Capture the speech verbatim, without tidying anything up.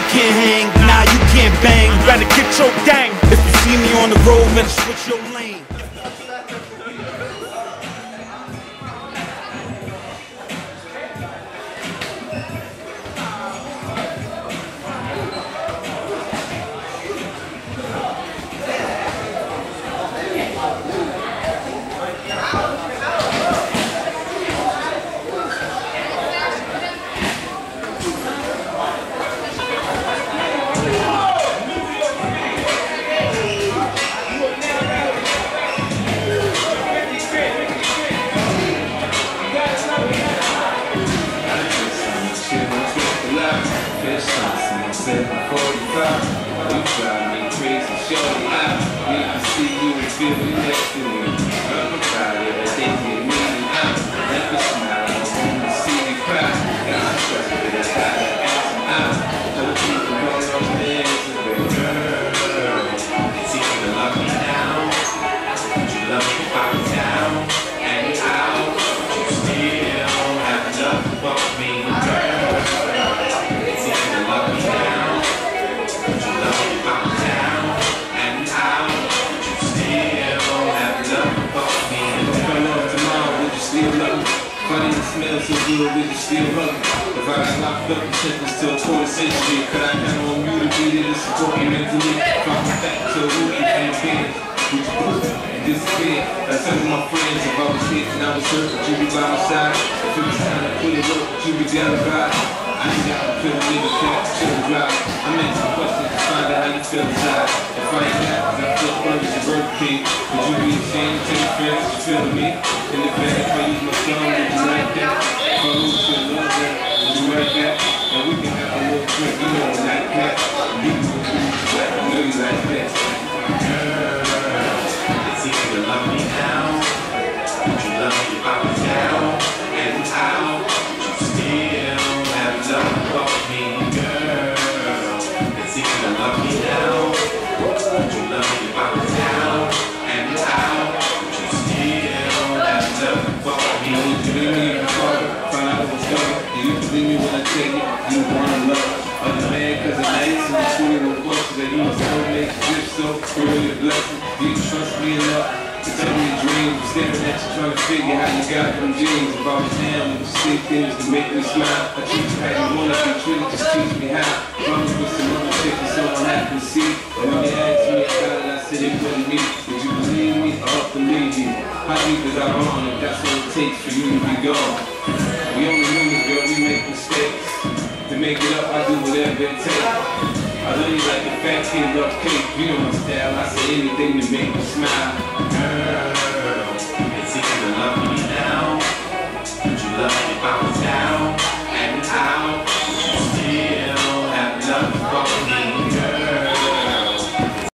can't hang, nah, you can't bang. You better get your gang. If you see me on the road, better switch your lane. So good with the steel rubber. If I got locked up in sentence till a quarter century, could I count on you to be there to support me mentally? From my back to a rookie campaign, would you poof and disappear? Like some of my friends, if I was hit and I was hurt, would you be by my side? If it was time to put it up, would you be down the ride? I ain't got to feel a nigga cap, chill and drive. I'm asking questions to find out how you feel inside. If I ain't got, cause I feel burgers and Burger King, would you be ashamed to tell your friends that you feeling me? In the bag, if I use my song, would you like that? If I lose your love that, would you like that? And we can have a little drink, you know, like that. You can do like I know you like that. Girl, it's easy to love me now. Would you love me if I was down and out? Would you still have love for me, girl? It's easy to love me now. Would you love me if I was down and out? Would you still have love for me? Would you leave me in the car? Find out what's going on. Do you believe me when I tell you you wanna love? Other man, cause the nights and the shooting with questions that you don't make gifts so really a blessing. Do you trust me enough to tell me your dreams? I'm staring at you trying to figure how you got them jeans. If I was down, would you say things to make me smile? I treat you how you wanna be treated, just teach me how. Promise with some other chicken so I'm happy to see. And when they asked me about it, I said it wasn't me. Would you believe me or up to leave you? How deep is our bond if that's what it takes for you to be gone? We only humans, girl, we make mistakes. To make it up, I do whatever it takes. I love you like a fat kid love cake. You know my style, I say anything to make you smile. Girl, it's easy to love me now. Would you love me